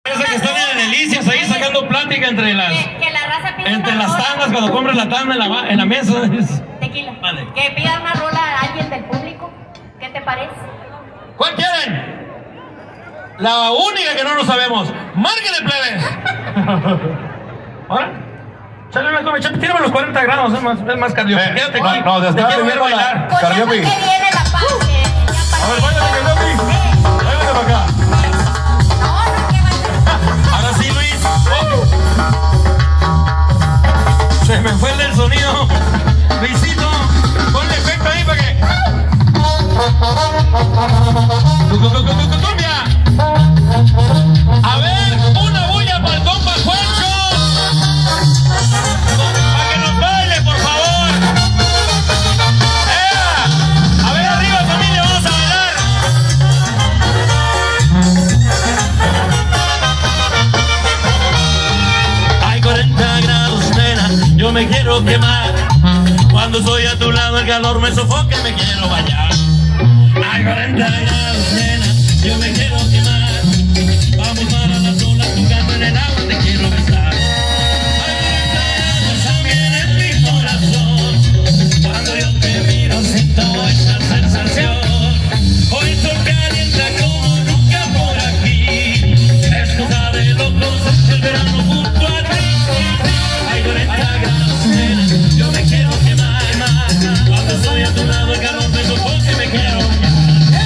Parece que están en delicias ahí sacando plática entre las tandas, cuando compras la tanda en la mesa. Tequila. Vale. Que pida una rola a alguien del público. ¿Qué te parece? ¿Cuál quieren? La única que no lo sabemos. ¡Márquenle, plebes! ¿Ahora? Chale una come, tírame los 40 grados, es más cardiope. Quédate aquí. No, te quiero ver bailar. Con eso que viene la paz. A ver, váyale, Cardiope. Váyale para acá. No, que vaya. Ahora sí, Luis. Se me fue el del sonido. Luisito, ponle efecto ahí para que... ¡Cumbia! A ver, una bulla para el compa Juancho. Para que nos baile, por favor. A ver, arriba, familia, vamos a bailar. Hay 40 grados, nena, yo me quiero quemar. Cuando estoy a tu lado el calor me sofoca y me quiero bañar. Hay 40 grados, nena, yo me quiero quemar. Vamos para las olas, jugando en el agua, te quiero besar. Hay 40 grados también en mi corazón. Cuando yo te miro siento esa sensación. Hoy el sol calienta como nunca por aquí. Es cosa de locos el verano junto a ti. Hay 40 grados, nena, yo me quiero quemar. Cuando estoy a tu lado el calor me sofoca y me quiero bañar.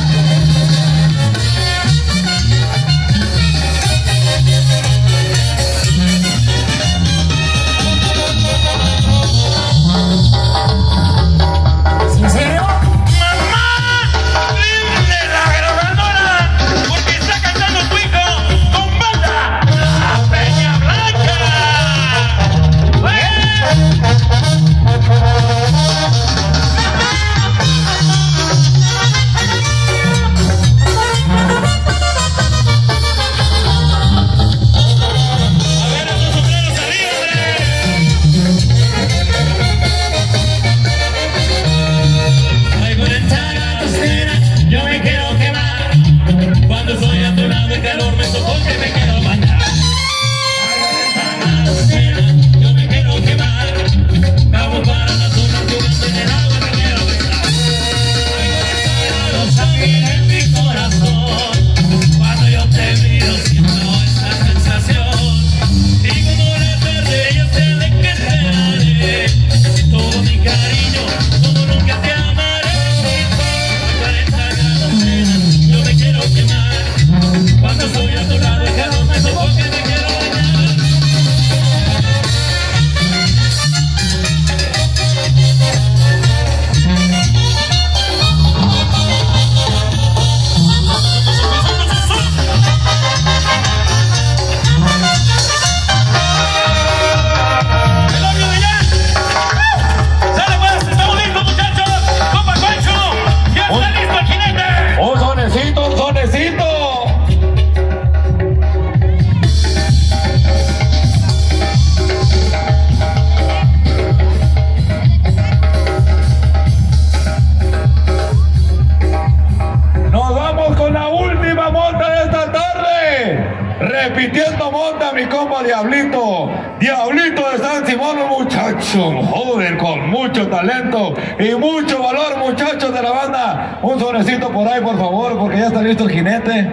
Repitiendo monta mi compa Diablito. Diablito de San Simón, un muchacho joven con mucho talento y mucho valor, muchachos de la banda. Un sonecito por ahí, por favor, porque ya está listo el jinete.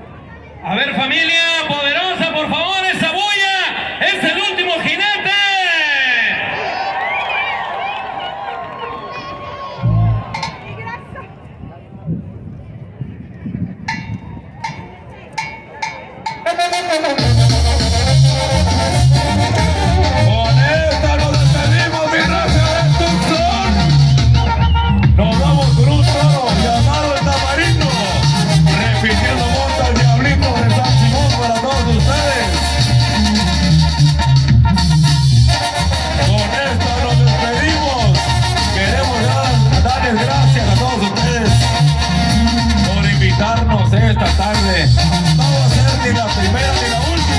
A ver, familia poderosa, por favor, esa bulla es el último jinete. Con esta nos despedimos, mi raza de Tucson. Nos vamos con un toro llamado el Tamarino. Repitiendo monta el Diablito de San Simón para todos ustedes. Con esto nos despedimos. Queremos darles gracias a todos ustedes por invitarnos esta tarde. No va a ser ni la primera ni la última.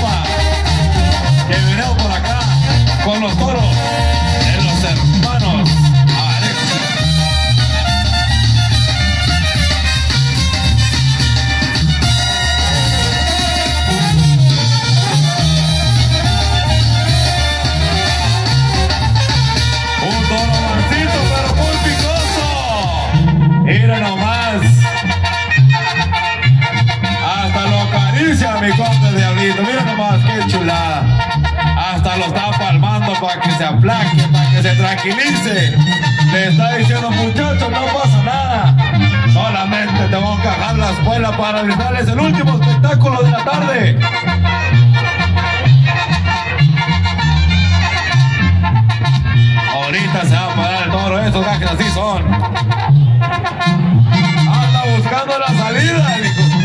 compa el Diablito. Mira nomás, qué chulada. Hasta lo está palmando para que se aplaque, para que se tranquilice. Le está diciendo, muchachos, no pasa nada. Solamente te voy a cagar la escuela para brindarles el último espectáculo de la tarde. Ahorita se va a parar el toro, esos gajes así son. Anda buscando la salida, el hijo.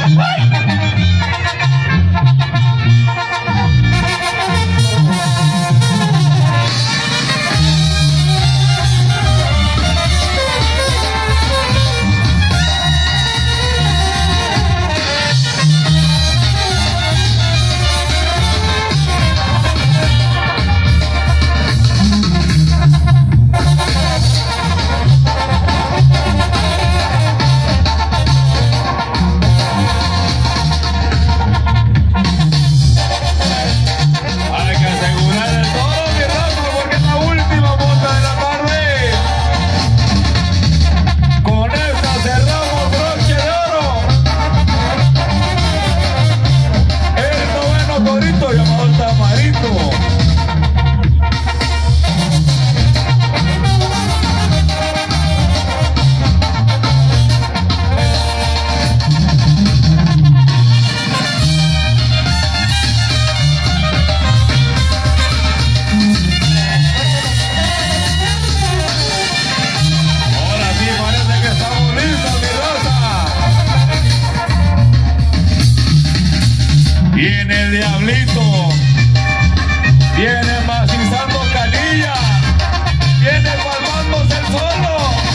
Viene el Diablito, viene macizando canilla, viene palmándose el suelo.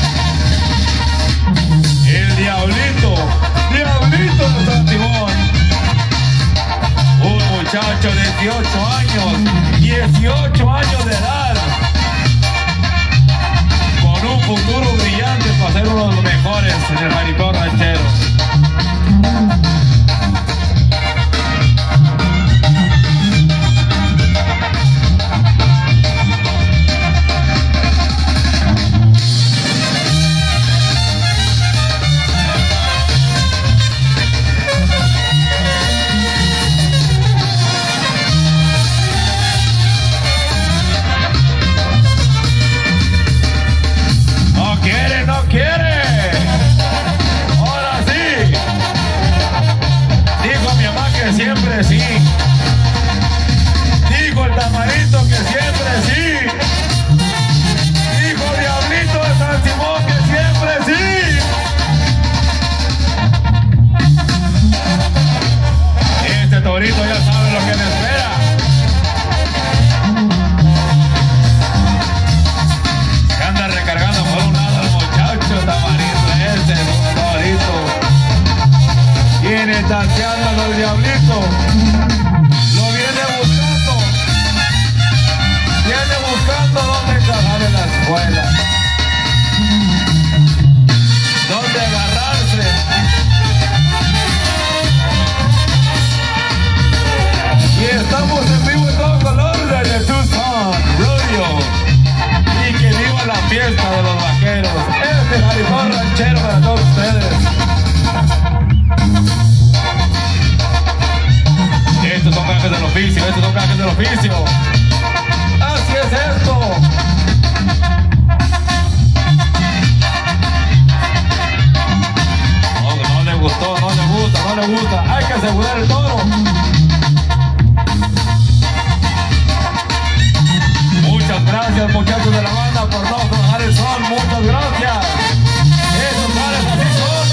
El Diablito, Diablito de San Simón. Un muchacho de 18 años de edad, con un futuro brillante para ser uno de los mejores en el jaripeo ranchero. No quiere. Ahora sí. Dijo mi mamá que siempre sí. Dijo el Tamarito que siempre sí. Dijo Diablito de San Simón que siempre sí. Este torito ya sabe lo que le espera. Se anda recargando por un lado el muchacho Tamarito, ese torito. Viene tanteando a los Diablitos. Lo viene buscando. Viene buscando dónde encajar en la escuela. Dónde agarrarse. Y estamos en vivo en todo color desde Tucson, Rodeo. Y que viva la fiesta de los vaqueros. Este jaripeo ranchero para todos ustedes. Estos son gajes del oficio, estos son gajes del oficio. Así es esto. No le gustó, no le gusta, no le gusta. Hay que asegurar el toro. Muchas gracias, muchachos de la banda, por no trabajar el sol. Muchas gracias. Esos pares así son.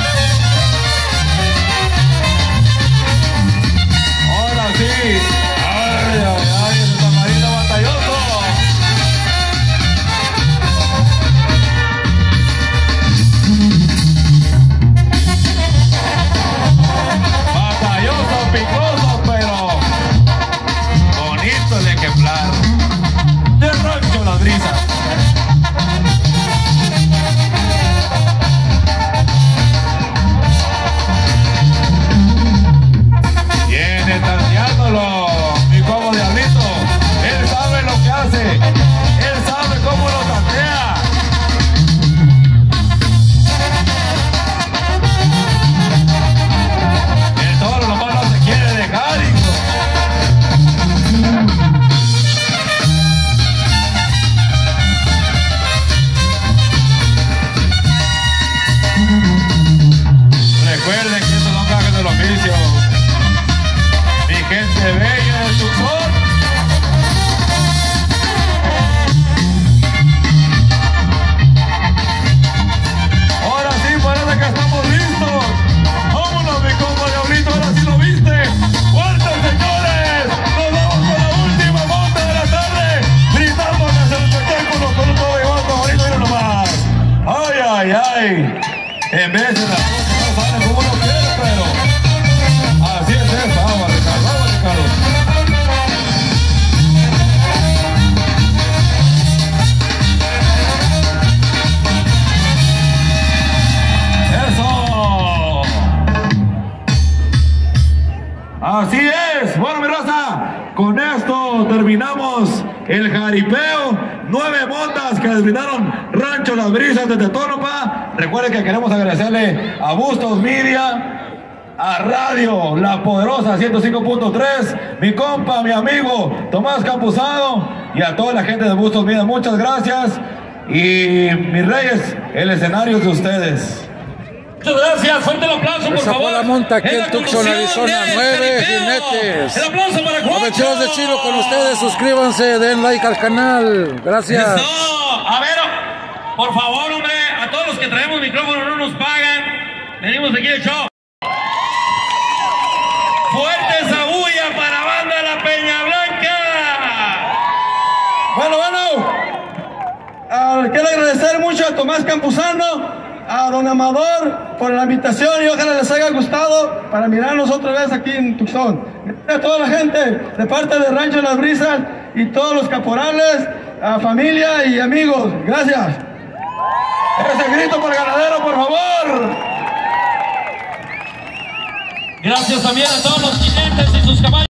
Ahora sí. En vez de las cosas no salen como uno quiere, pero así es esto. Vamos, Ricardo, vamos, Ricardo. ¡Eso! Así es. Bueno, mi raza, con esto terminamos el jaripeo. 9 montas que les brindaron Rancho Las Brisas desde Tonopah. Recuerden que queremos agradecerle a Bustos Media, a Radio La Poderosa 105.3, mi compa, mi amigo Tomás Campuzano, y a toda la gente de Bustos Media. Muchas gracias. Y mis reyes, el escenario es de ustedes. Muchas gracias, fuerte el aplauso, por Esa favor. fue la monta aquí en Tucson, Arizona. 9 jinetes. El aplauso para Juancho. Convenciones de Chilo con ustedes. Suscríbanse, den like al canal. Gracias. Eso. A ver, por favor, hombre, a todos los que traemos micrófono no nos pagan. Venimos aquí de show. Fuerte esa bulla para Banda La Peña Blanca. Bueno, quiero agradecer mucho a Tomás Campuzano, a don Amador por la invitación, y ojalá les haya gustado para mirarnos otra vez aquí en Tucson. Gracias a toda la gente de parte de Rancho Las Brisas y todos los caporales, a familia y amigos. Gracias. Ese grito por el ganadero, por favor. Gracias también a todos los jinetes y sus caballos.